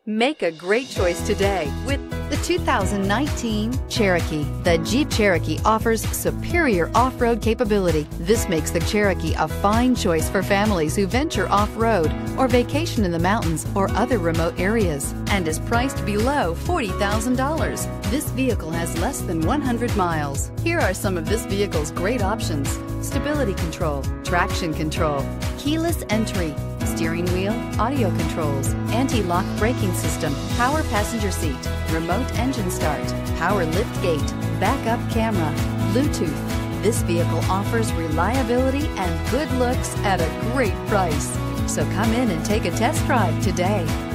Make a great choice today with the 2019 Cherokee. The Jeep Cherokee offers superior off-road capability. This makes the Cherokee a fine choice for families who venture off-road or vacation in the mountains or other remote areas, and is priced below $40,000. This vehicle has less than 100 miles. Here are some of this vehicle's great options: stability control, traction control, keyless entry, steering wheel audio controls, anti-lock braking system, power passenger seat, remote engine start, power lift gate, backup camera, Bluetooth. This vehicle offers reliability and good looks at a great price. So come in and take a test drive today.